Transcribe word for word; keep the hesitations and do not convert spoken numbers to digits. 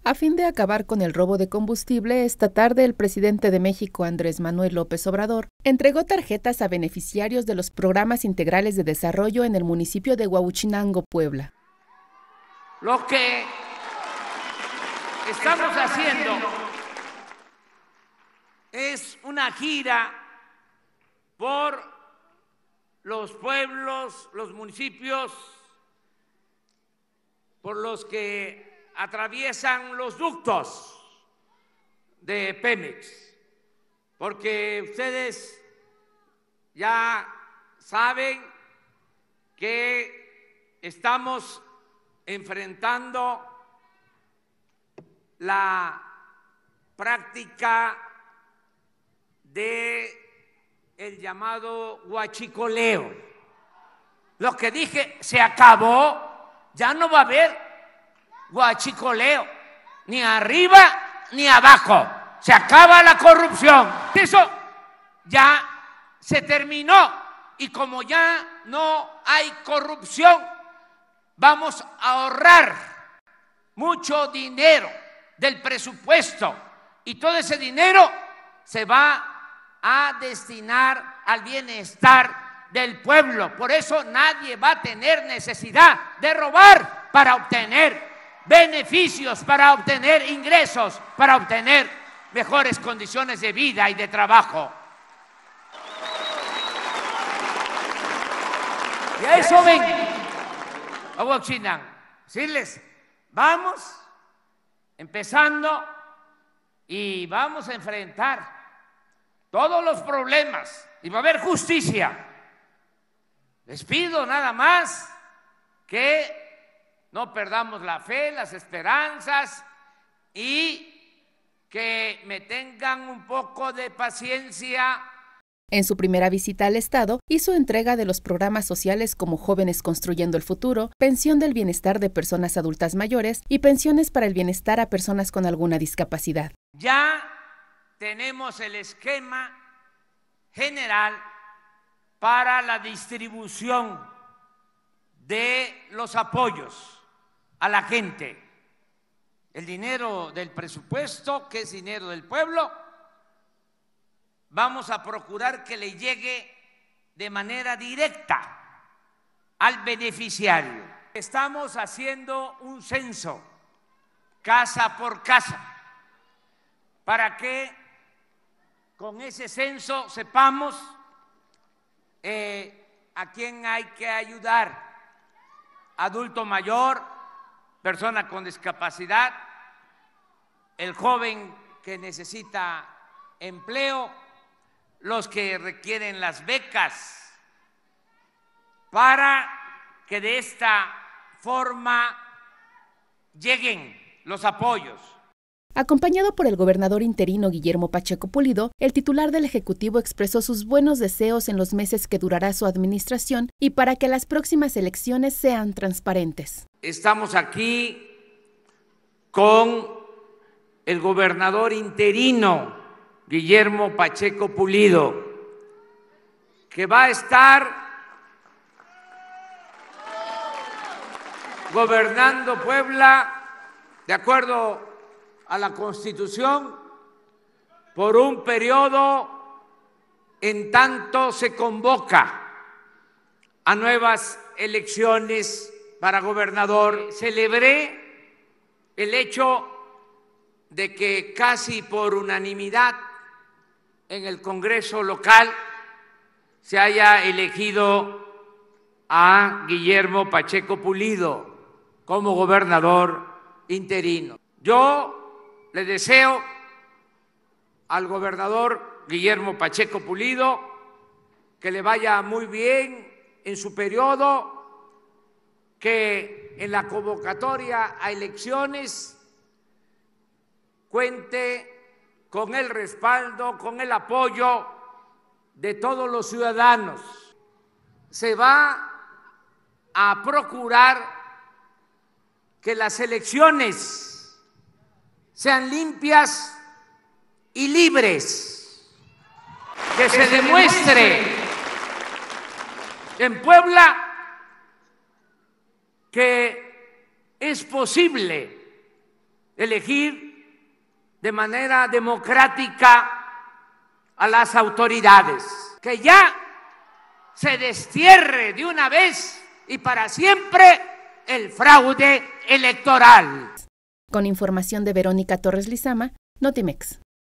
A fin de acabar con el robo de combustible, esta tarde el presidente de México, Andrés Manuel López Obrador, entregó tarjetas a beneficiarios de los programas integrales de desarrollo en el municipio de Huauchinango, Puebla. Lo que estamos haciendo es una gira por los pueblos, los municipios, por los que atraviesan los ductos de Pemex, porque ustedes ya saben que estamos enfrentando la práctica de el llamado huachicoleo. Lo que dije, se acabó, ya no va a haber huachicoleo, ni arriba ni abajo, se acaba la corrupción. Eso ya se terminó y como ya no hay corrupción, vamos a ahorrar mucho dinero del presupuesto y todo ese dinero se va a destinar al bienestar del pueblo. Por eso nadie va a tener necesidad de robar para obtener beneficios, para obtener ingresos, para obtener mejores condiciones de vida y de trabajo. Y a eso ven a Huauchinango, decirles, vamos empezando y vamos a enfrentar todos los problemas y va a haber justicia. Les pido nada más que no perdamos la fe, las esperanzas y que me tengan un poco de paciencia. En su primera visita al Estado, hizo entrega de los programas sociales como Jóvenes Construyendo el Futuro, Pensión del Bienestar de Personas Adultas Mayores y pensiones para el bienestar a personas con alguna discapacidad. Ya tenemos el esquema general para la distribución de los apoyos a la gente. El dinero del presupuesto, que es dinero del pueblo, vamos a procurar que le llegue de manera directa al beneficiario. Estamos haciendo un censo casa por casa para que con ese censo sepamos eh, a quién hay que ayudar: adulto mayor, persona con discapacidad, el joven que necesita empleo, los que requieren las becas, para que de esta forma lleguen los apoyos. Acompañado por el gobernador interino Guillermo Pacheco Pulido, el titular del Ejecutivo expresó sus buenos deseos en los meses que durará su administración y para que las próximas elecciones sean transparentes. Estamos aquí con el gobernador interino Guillermo Pacheco Pulido, que va a estar gobernando Puebla de acuerdo a la Constitución por un periodo en tanto se convoca a nuevas elecciones para gobernador. Celebré el hecho de que casi por unanimidad en el Congreso local se haya elegido a Guillermo Pacheco Pulido como gobernador interino. Yo le deseo al gobernador Guillermo Pacheco Pulido que le vaya muy bien en su periodo, que en la convocatoria a elecciones cuente con el respaldo, con el apoyo de todos los ciudadanos. Se va a procurar que las elecciones sean limpias y libres, que se demuestre en Puebla que es posible elegir de manera democrática a las autoridades. Que ya se destierre de una vez y para siempre el fraude electoral. Con información de Verónica Torres Lizama, Notimex.